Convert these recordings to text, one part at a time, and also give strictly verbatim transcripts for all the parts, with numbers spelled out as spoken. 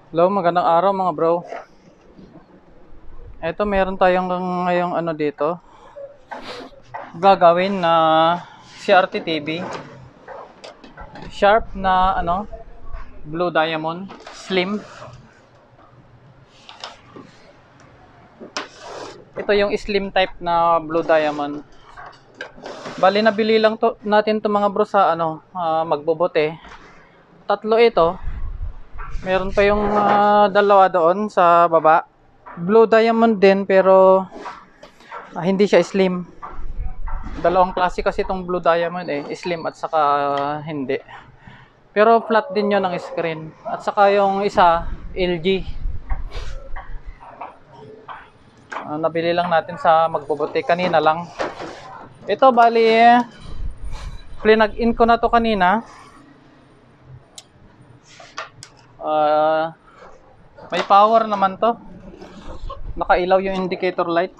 Hello, magandang araw mga bro. Eto meron tayong ngayong ano dito, gagawin na C R T T V. Sharp na ano, blue diamond, slim. Ito yung slim type na blue diamond. Bali nabili lang to natin to mga bro sa ano, uh, magbobote. Tatlo ito. Meron pa yung uh, dalawa doon sa baba. Blue diamond din pero uh, hindi siya slim. Dalawang klase kasi itong blue diamond eh, slim at saka uh, hindi. Pero flat din yon ang screen. At saka yung isa, L G. Uh, nabili lang natin sa magbobote kanina lang. Ito bali, plinag-in ko na to kanina. Uh, may power naman to. Nakailaw yung indicator light.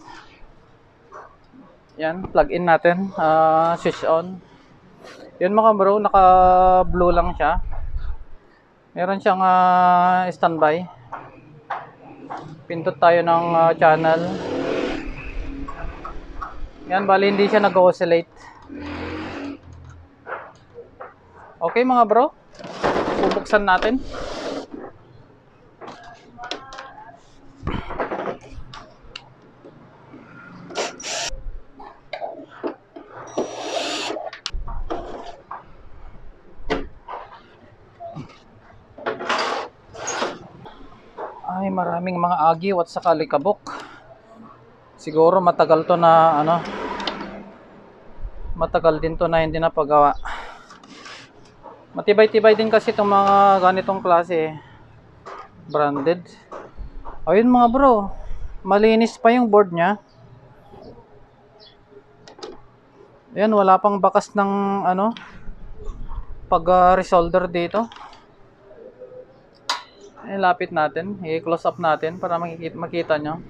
Yan, plug in natin. Uh, switch on. Yun mga bro, naka blue lang siya. Meron siyang uh, standby. Pindot tayo ng uh, channel. Yan, bali hindi siya nag-oscillate. Okay mga bro, bubuksan natin. Ay, maraming mga agiw at saka likabok. Siguro matagal to na ano, matagal din to na hindi na pagawa. Matibay-tibay din kasi itong mga ganitong klase, branded. Ayun mga bro, malinis pa yung board nya. Ayan, wala pang bakas ng ano, pag uh, resolder dito. Ayan, lapit natin, i-close up natin para makikita, makita nyo.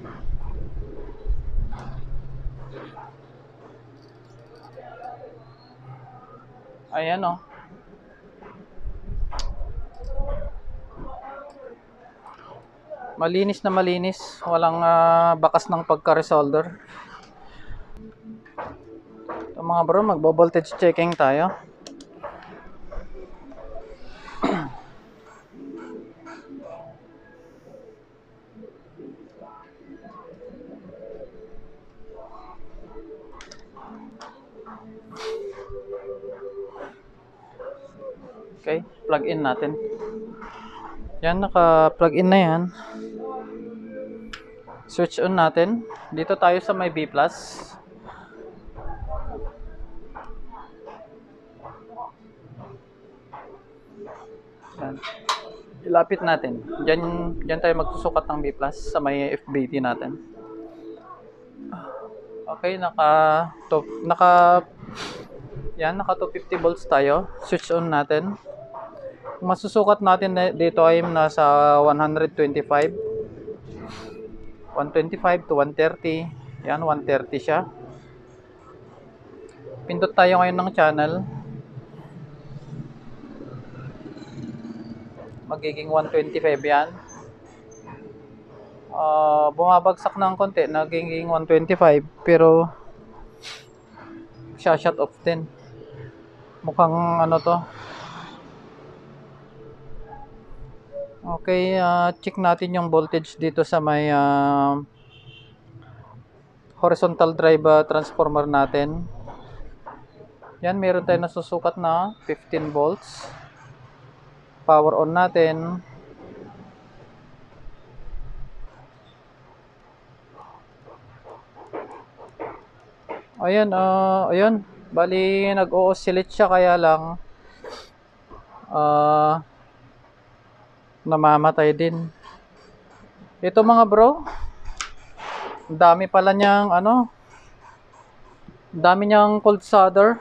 Ayan o. Oh. Malinis na malinis, walang uh, bakas ng pagka-resolder. So mga bro, magbo-voltage checking tayo. Okay, plug in natin. Yan, naka-plug in na yan. Switch on natin. Dito tayo sa may B plus. Yan. Ilapit natin. Diyan, diyan tayo magsusukat ng B plus sa may F B T natin. Okay, naka to, naka yan, naka two fifty volts tayo. Switch on natin. Masusukat natin dito ay nasa one twenty-five one twenty-five to one thirty. Yan, one thirty siya. Pindot tayo ngayon ng channel. Magiging one twenty-five yan. Uh, bumabagsak ng konti, nagiging one twenty-five, pero siya shut off din. Mukhang ano to. Okay, uh, check natin yung voltage dito sa may uh, horizontal drive uh, transformer natin. Yan, meron tayo nasusukat na fifteen volts. Power on natin. Ayan, uh, ayan. Bali, nag-o-oscillate siya kaya lang uh, namamatay din. Ito mga bro, dami pala niyang ano, dami niyang cold solder.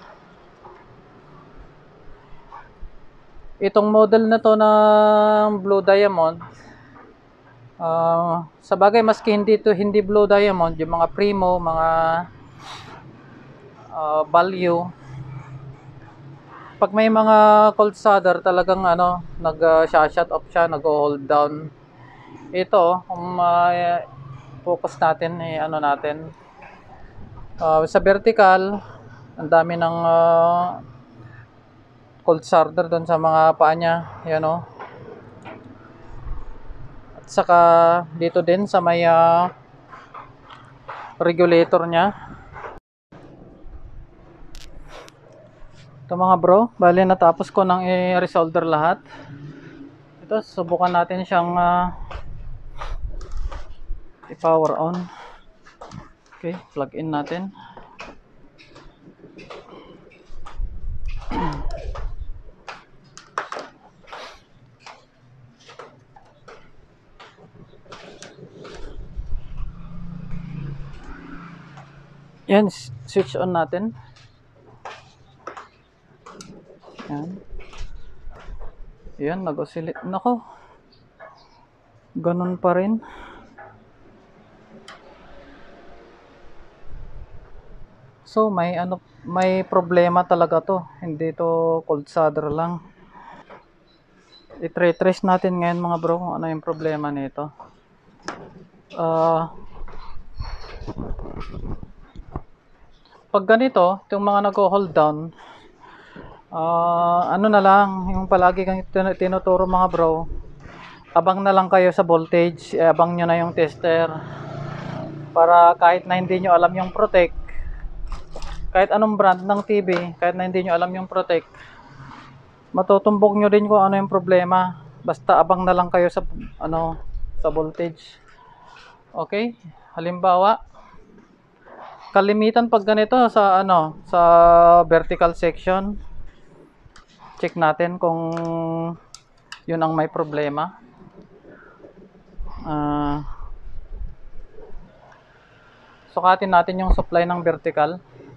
Itong model na to ng blue diamond, uh, sa bagay maski hindi to hindi blue diamond, yung mga primo, mga uh, value, Pag may mga cold solder talagang ano, nag-shut off siya, nag-hold down. Ito, kung uh, focus natin, eh, ano natin, uh, sa vertical, ang dami ng uh, cold solder doon sa mga paa niya, yan o. At saka dito din sa may uh, regulator niya. Ito mga bro, bali natapos ko nang i-resolder lahat. Ito, subukan natin siyang uh, i-power on. Okay, plug in natin. Yan, switch on natin. Yan. Yan, nag-oscillate. Nako. Ganun pa rin. So, may ano, may problema talaga to. Hindi to cold solder lang. I-trace natin ngayon mga bro kung ano yung problema nito. Uh, pag ganito, yung mga nag-hold down, uh, ano na lang, yung palagi kang tinuturo mga bro, abang na lang kayo sa voltage, eh, abang nyo na yung tester. Para kahit na hindi nyo alam yung protect, kahit anong brand ng T V, kahit na hindi nyo alam yung protect, matutumbok nyo din kung ano yung problema. Basta abang na lang kayo sa ano, sa voltage. Okay? Halimbawa, kalimitan pag ganito sa ano, sa vertical section, check natin kung yun ang may problema. Uh, sukatin natin yung supply ng vertical.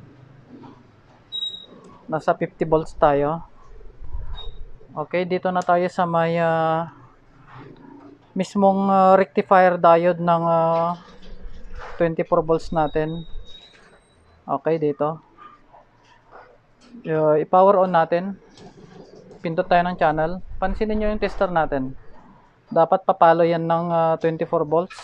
Nasa fifty volts tayo. Okay, dito na tayo sa may uh, mismong uh, rectifier diode ng uh, twenty-four volts natin. Okay, dito. Uh, i-power on natin. Pindot tayo ng channel. Pansinin nyo yung tester natin. Dapat papalo yan ng uh, twenty-four volts.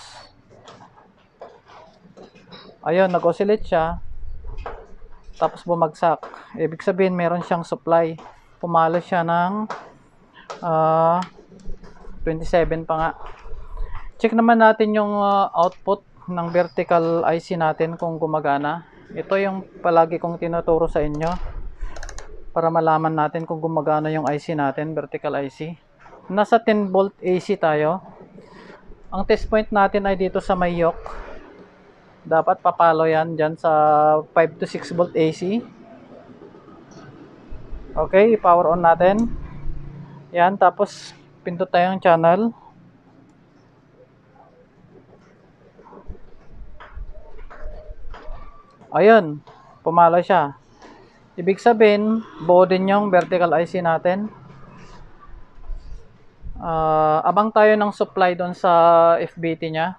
Ayun, nag-oscillate siya. Tapos bumagsak. Ibig sabihin, meron siyang supply. Pumalo siya ng uh, twenty-seven pa nga. Check naman natin yung uh, output ng vertical I C natin kung gumagana. Ito yung palagi kong tinuturo sa inyo para malaman natin kung gumagana yung I C natin, vertical I C. Nasa ten volt A C tayo. Ang test point natin ay dito sa may yoke. Dapat papalo yan dyan sa five to six volt A C. Okay, power on natin. Yan, tapos pindot tayong channel. Ayun, pumalo siya. Ibig sabihin, buo din yung vertical I C natin. Uh, abang tayo ng supply doon sa F B T nya.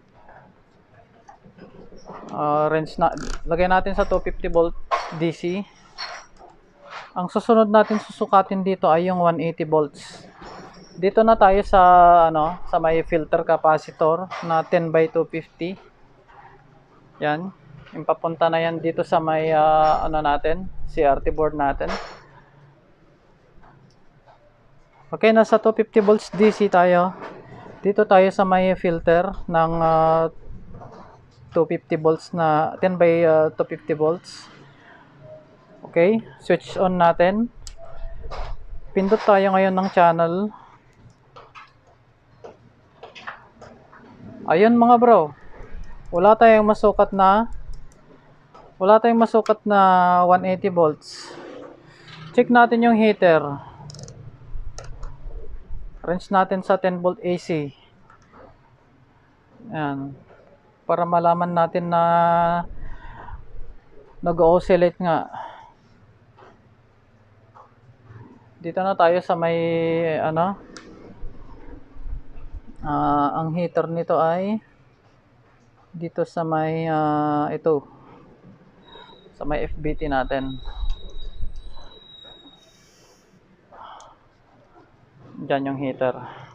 Uh, range na, lagay natin sa two fifty volt D C. Ang susunod natin susukatin dito ay yung one eighty volts. Dito na tayo sa ano, sa may filter capacitor na ten by two fifty. Yan, yung papunta na yan dito sa may uh, ano natin, C R T board natin. Okay, nasa two fifty volts D C tayo. Dito tayo sa may filter ng uh, two fifty volts na ten by two fifty volts. Okay, switch on natin. Pindot tayo ngayon ng channel. Ayun mga bro. Wala tayong masukat na wala tayong masukat na one eighty volts. Check natin yung heater. Range natin sa ten volt A C. Yan. Para malaman natin na nag-oscillate nga. Dito na tayo sa may ano. Uh, ang heater nito ay dito sa may uh, ito. Sa may F B T natin. Diyan yung heater.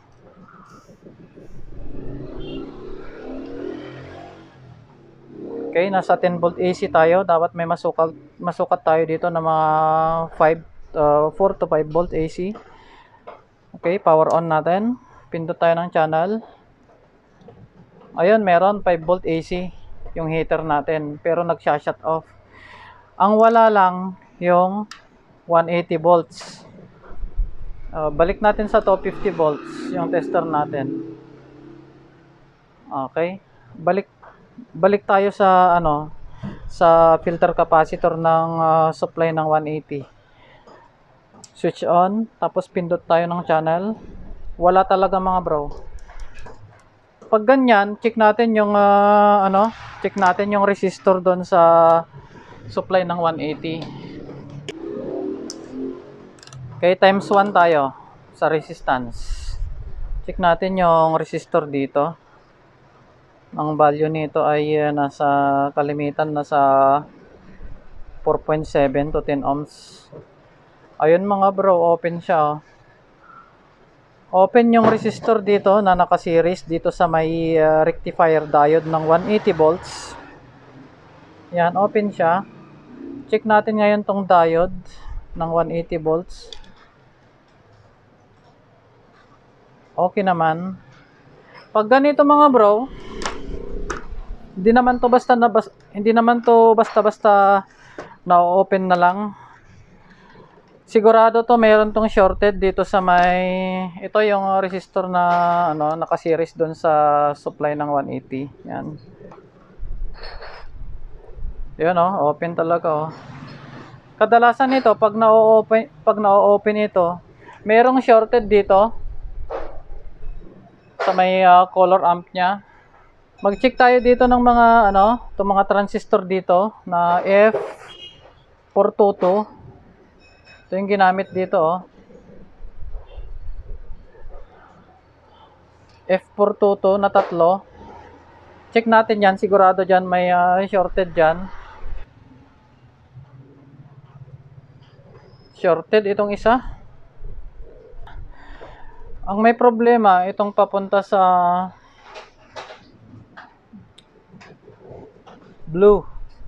Okay, nasa ten volt A C tayo. Dapat may masukat, masukat tayo dito na mga five, uh, four to five volt A C. Okay, power on natin. Pindot tayo ng channel. Ayun, meron five volt A C yung heater natin, pero nagsha-shut off. Ang wala lang yung one eighty volts. Uh, balik natin sa two fifty volts yung tester natin. Okay, balik balik tayo sa ano, sa filter capacitor ng uh, supply ng one eighty. Switch on, tapos pindot tayo ng channel. Wala talaga mga bro. Pag ganyan, check natin yung uh, ano, check natin yung resistor doon sa supply ng one eighty. Okay, times one tayo sa resistance. Check natin yung resistor dito. Ang value nito ay uh, nasa kalimitan nasa four point seven to ten ohms. Ayun mga bro, open siya. Oh. Open yung resistor dito na naka-series dito sa may uh, rectifier diode ng one eighty volts. Yan, open siya. Check natin ngayon tong diode ng one eighty volts. Okay naman. Pag ganito mga bro, hindi naman to basta na bas, hindi naman to basta-basta na-open na lang. Sigurado to meron tong shorted dito sa may, ito yung resistor na ano, naka-series doon sa supply ng one eighty. Yan. Yun oh, open talaga oh. Kadalasan nito pag na-open, pag na-open ito, merong shorted dito sa may uh, color amp niya. Mag-check tayo dito ng mga ano, itong mga transistor dito na F four twenty-two. Ito yung ginamit dito oh. F four twenty-two na tatlo. Check natin yan, sigurado dyan may uh, shorted dyan. Shorted itong isa. Ang may problema, itong papunta sa blue.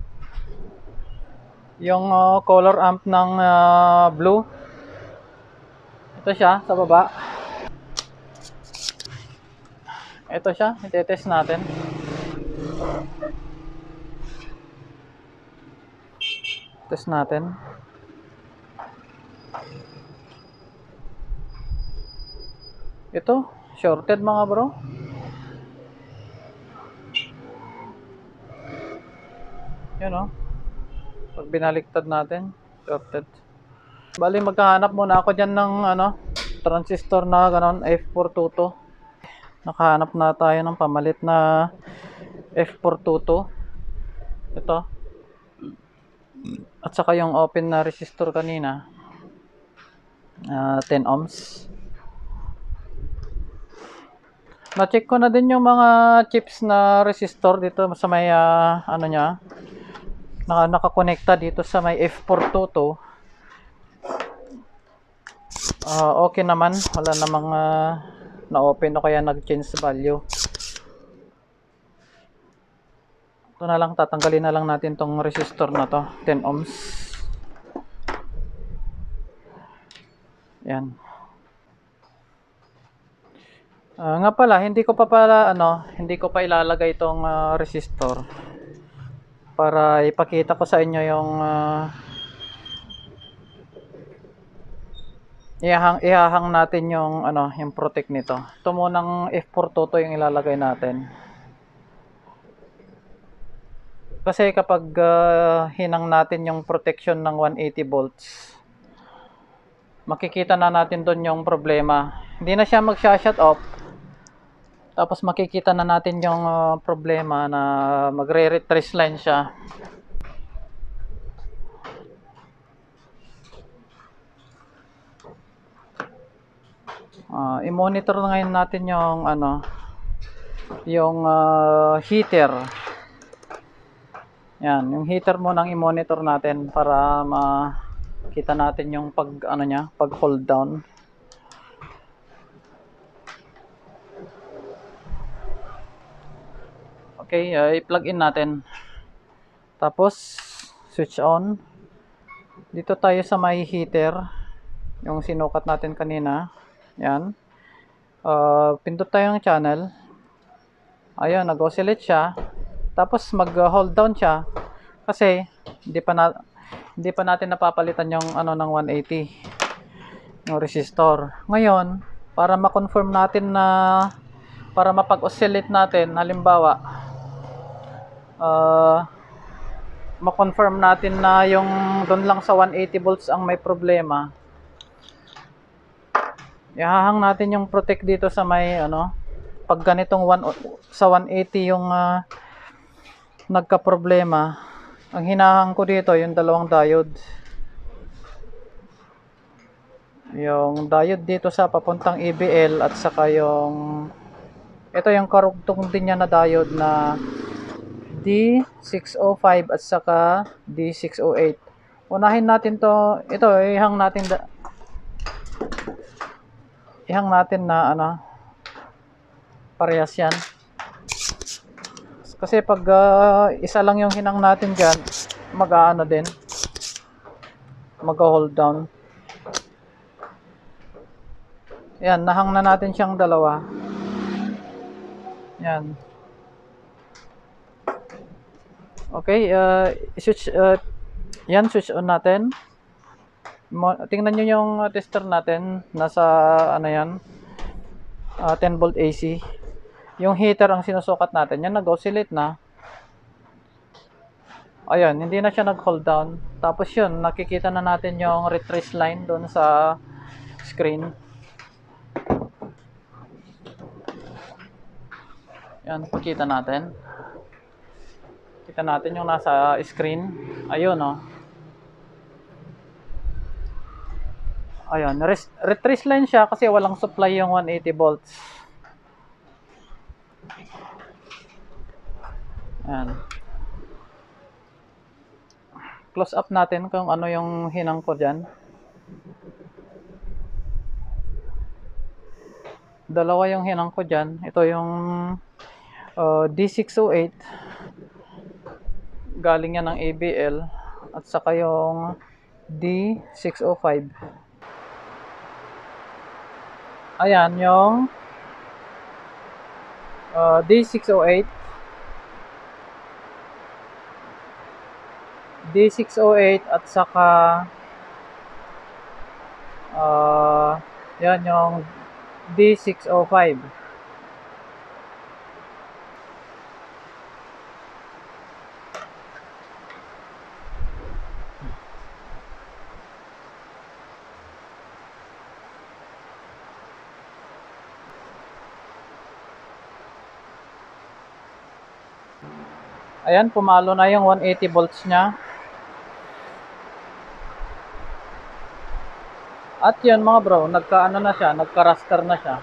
Yung uh, color amp ng uh, blue. Ito siya, sa baba. Ito siya, i-test natin. Test natin. Ito, shorted mga bro. Yan o. Pag binaliktad natin, shorted. Bali, magkahanap muna ako dyan ng ano, transistor na ganon, F four twenty-two. Nakahanap na tayo ng pamalit na F four twenty-two. Ito. At saka yung open na resistor kanina. Uh, ten ohms. Na-check ko na din yung mga chips na resistor dito sa may uh, ano nya. Naka nakakonekta dito sa may F four twenty-two. Uh, okay naman, wala namang uh, na-open o kaya nag-change value. Ito na lang, tatanggalin na lang natin tong resistor na to, ten ohms. Yan. Uh, nga pala, hindi ko pa pala ano, hindi ko pa ilalagay itong uh, resistor para ipakita ko sa inyo yung uh, ihahang, ihahang natin yung ano, yung protect nito. Ito munang F four twenty-two yung ilalagay natin. Kasi kapag uh, hinang natin yung protection ng one eighty volts, makikita na natin doon yung problema. Hindi na siya mag-shut off. Tapos makikita na natin yung uh, problema na magre-retrace line siya. Uh, i-monitor na ngayon natin yung ano, yung uh, heater. Yan, yung heater mo nang i-monitor natin para makita natin yung pag ano niya, pag hold down. Okay, uh, i-plug in natin. Tapos, switch on. Dito tayo sa may heater, yung sinukat natin kanina. Yan. Uh, pindot tayo ng channel. Ayun, nag-oscillate siya. Tapos mag-hold down siya kasi hindi pa na hindi pa natin napapalitan yung ano ng one eighty, yung resistor. Ngayon, para ma-confirm natin na para mapag-oscillate natin, halimbawa uh, ma-confirm natin na yung doon lang sa one eighty volts ang may problema. Ihahang natin yung protect dito sa may ano, pag ganitong one, sa one eighty yung uh, nagka-problema. Ang hinahang ko dito yung dalawang diode. Yung diode dito sa papuntang E B L at saka yung ito yung karugtong din niya na diode na D six oh five at saka D six oh eight. Unahin natin to, ito ihang natin da, ihang natin na ano, parehas yan. Kasi pag uh, isa lang yung hinang natin dyan, mag-aano din, mag-hold down. Yan, nahang na natin siyang dalawa. Yan. Okay, uh, switch, uh, yan, switch on natin. Mo, tingnan nyo yung tester natin, nasa ano yan, uh, ten volt A C. Yung heater ang sinusukat natin, yan nag-oscillate na. Ayun, hindi na siya nag-hold down. Tapos yun, nakikita na natin yung retrace line doon sa screen. Yan, pakita natin. Kita natin yung nasa screen. Ayun, oh. Ayun, retrace line siya kasi walang supply yung one eighty volts. Ayan. Close up natin kung ano yung hinang ko dyan. Dalawa yung hinang ko dyan. Ito yung uh, D six oh eight. Galing yan ng A B L. At saka yung D six oh five. Ayan yung uh, D six oh eight. D six oh eight at saka uh, yan yung D six oh five. Ayan, pumalo na yung one eighty volts niya. At yun mga bro, nagka-ano na siya, nagka-raster na siya.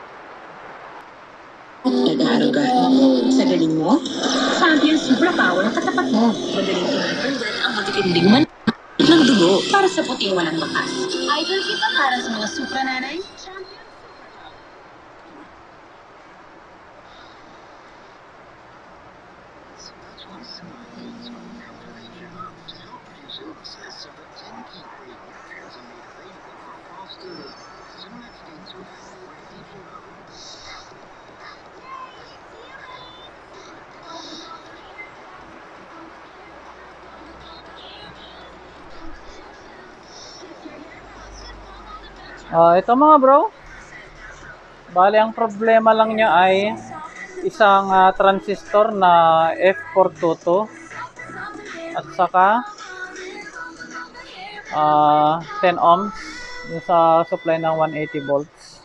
Nag-aaruga sa galing mo? Champion Super Power ang katapat mo. Madaling tumagal ang matitinding man ng dugo para sa puting walang bakas. Idol kita para sa mga supra nanay. Champion Uh, ito mga bro, bali ang problema lang niya ay isang uh, transistor na F four twenty-two at saka uh, ten ohms yung sa supply ng one eighty volts.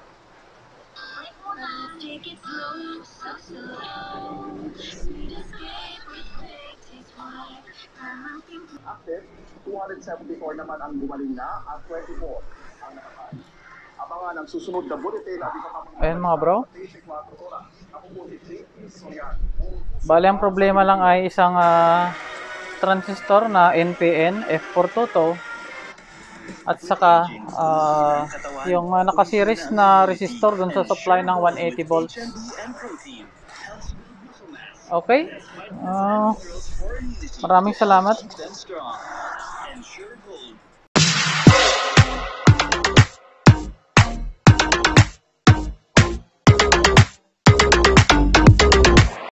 Active, two seventy-four naman ang gumaling na at twenty-four ang nakapal. Abangan ang susunod na bulletin at iba pang Ayan mga bro. Bali ang problema lang ay isang uh, transistor na N P N F four twenty-two at saka uh, yung uh, naka-series na resistor dun sa supply ng one eighty volts. Okay. Ah, maraming salamat.